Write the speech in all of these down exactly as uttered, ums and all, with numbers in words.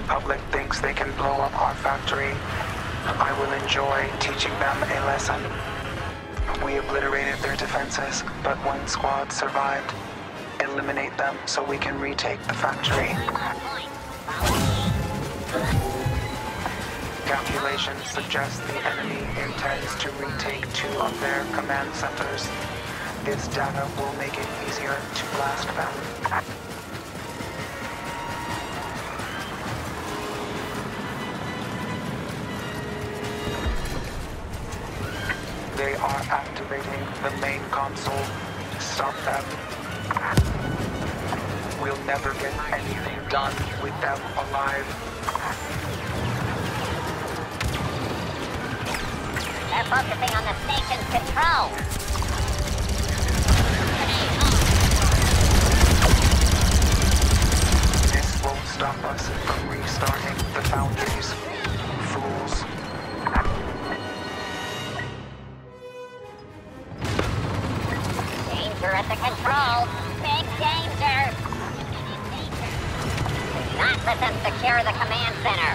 Republic thinks they can blow up our factory, I will enjoy teaching them a lesson. We obliterated their defenses, but one squad survived. Eliminate them so we can retake the factory. Calculations suggest the enemy intends to retake two of their command centers. This data will make it easier to blast them. They are activating the main console. Stop them. We'll never get anything done with them alive. They're focusing on the station's control. This won't stop us from restarting the foundries. Fools. Danger at the controls. Big danger. Do not let them secure the command center.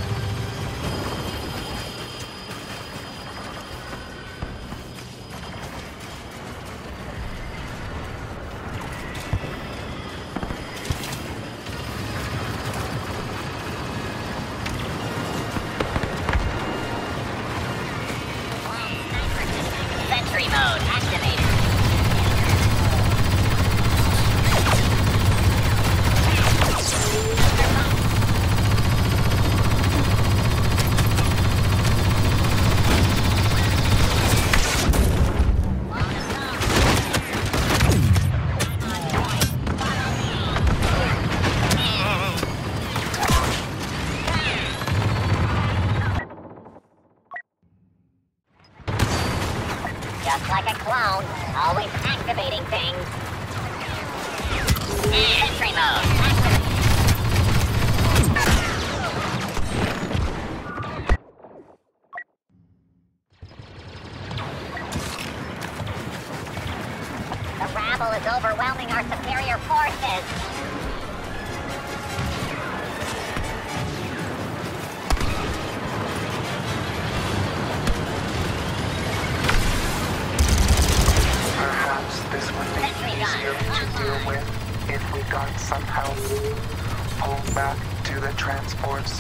Sentry mode activated. Just like a clone, always activating things. Sentry mode activated. The rabble is overwhelming our superior forces. Perhaps this would be easier to deal with if we got some help. Pull back to the transports.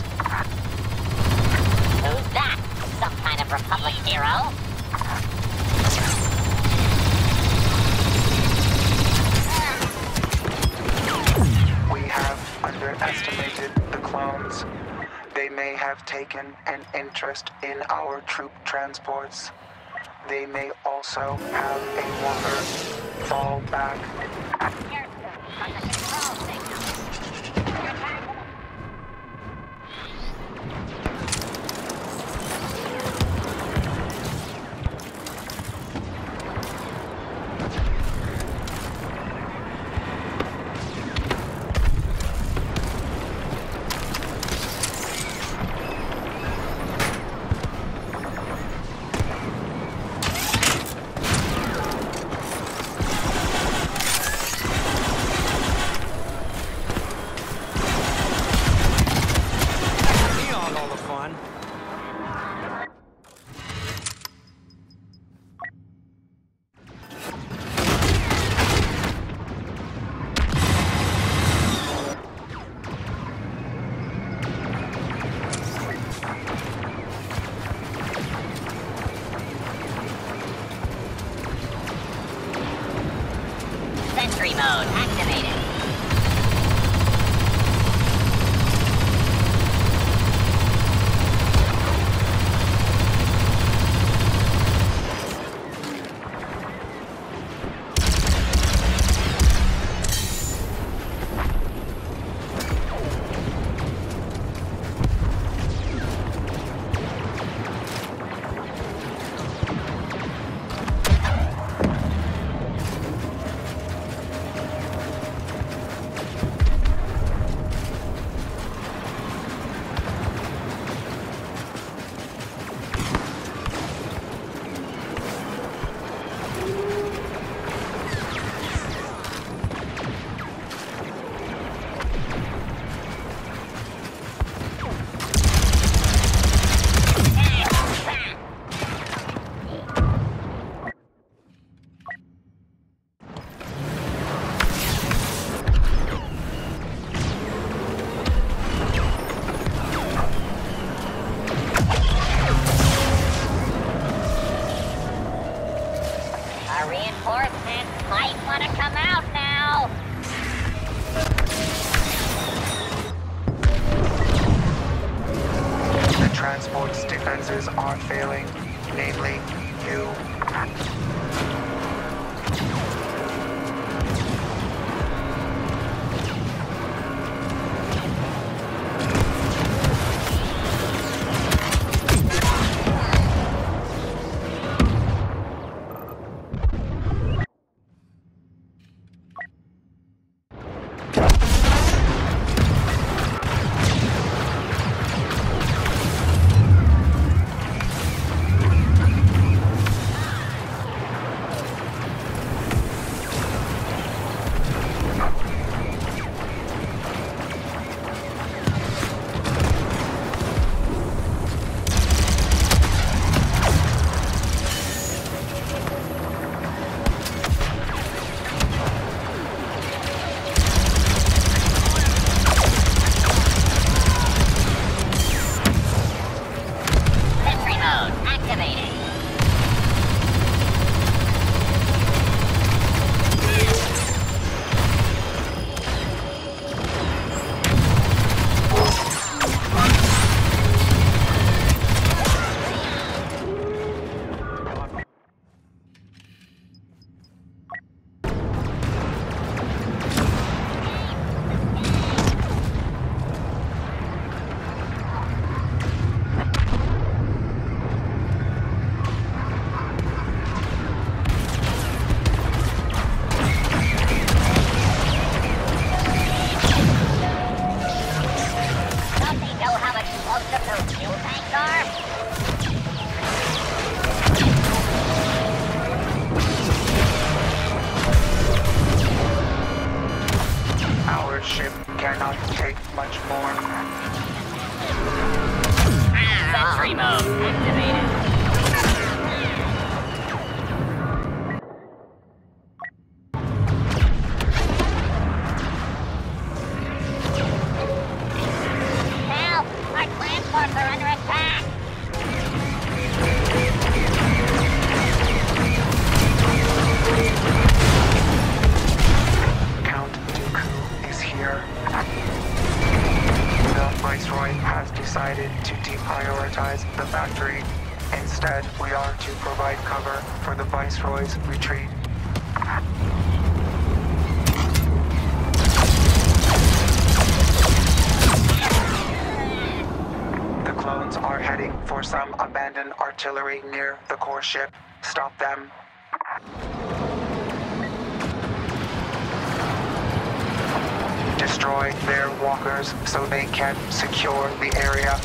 Who's that? Some kind of Republic hero? We have underestimated the clones. They may have taken an interest in our troop transports. They may also have a longer fall back. On the control signal. transport's defenses are failing, namely you. Retreat. The clones are heading for some abandoned artillery near the core ship. Stop them. Destroy their walkers so they can secure the area.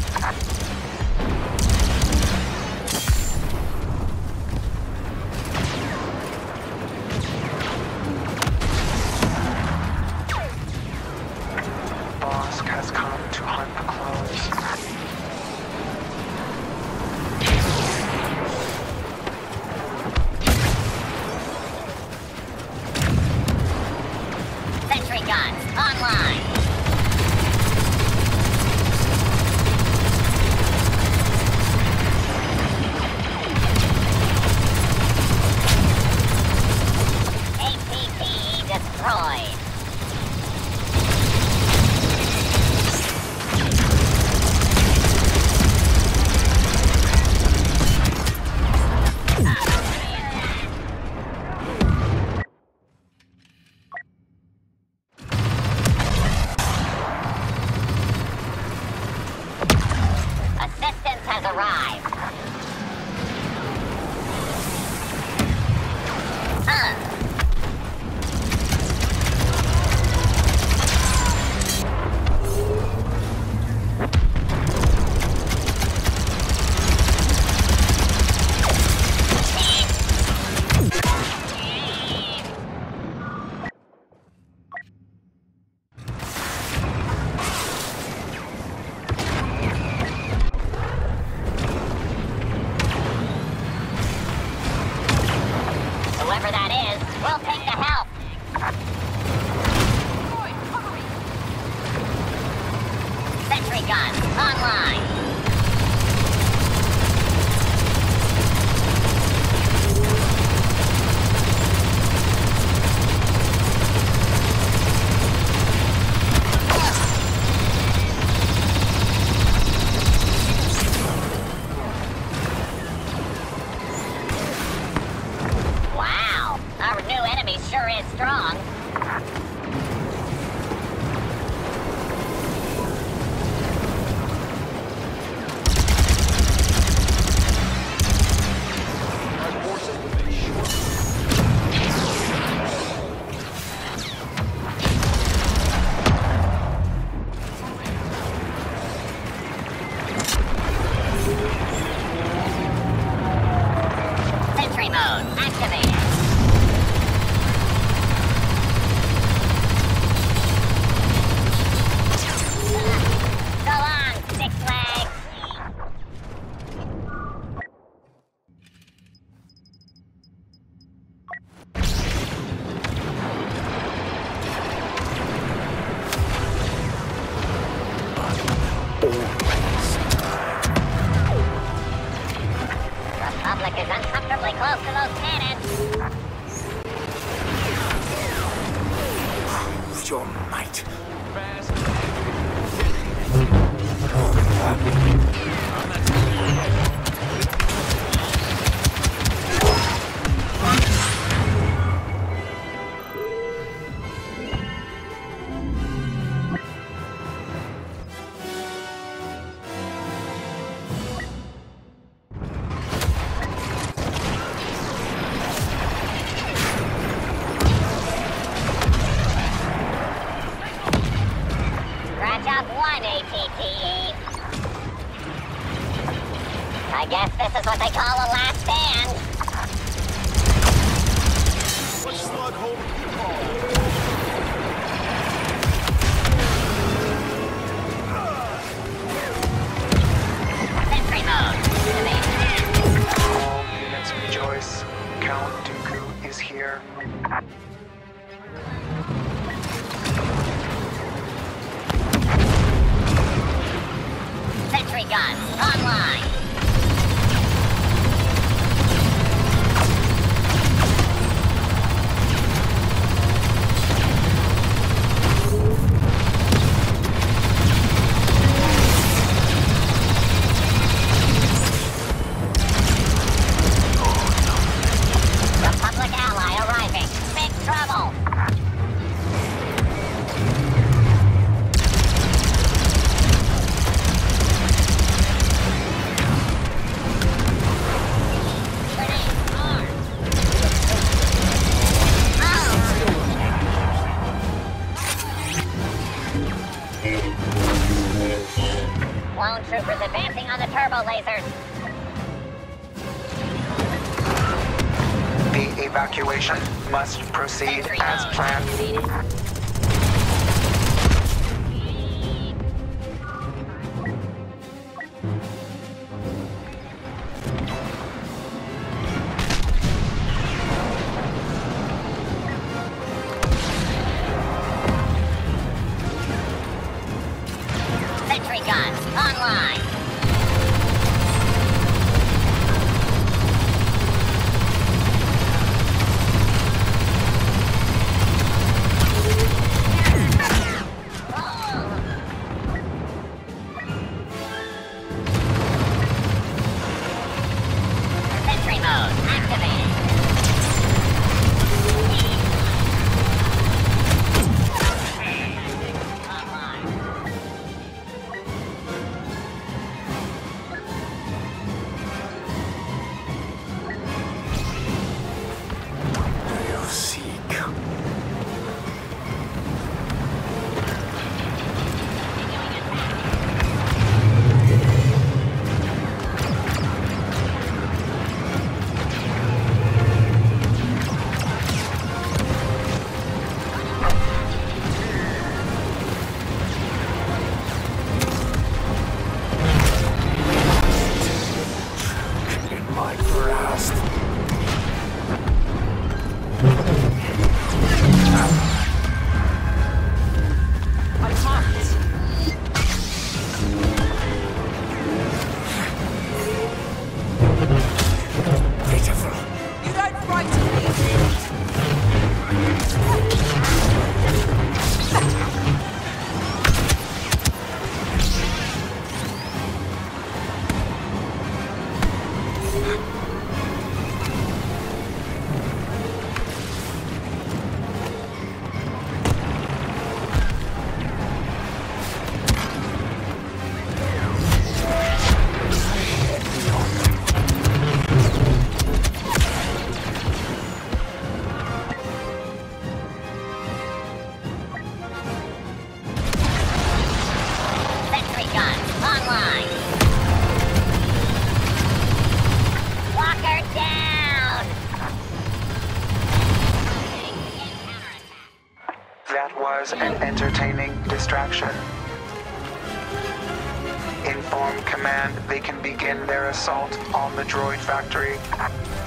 activated. So long, six legs. Republic is uncomfortably close to those cannons. Prove your might. Scratch off one A T T E. I guess this is what they call a last stand. What slug hole do you call? Sentry mode. All units rejoice. Count Dooku is here. Sentry gun online. Republic ally arriving. Big trouble. Clone troopers advancing on the turbo lasers. The evacuation must proceed Sentry as mode planned. activated. Sentry gun online. Sentry mode activated. Online. You seek. In my grasp. Pitiful. You don't frighten me. Sentry gun online. extraction. Inform command they can begin their assault on the droid factory.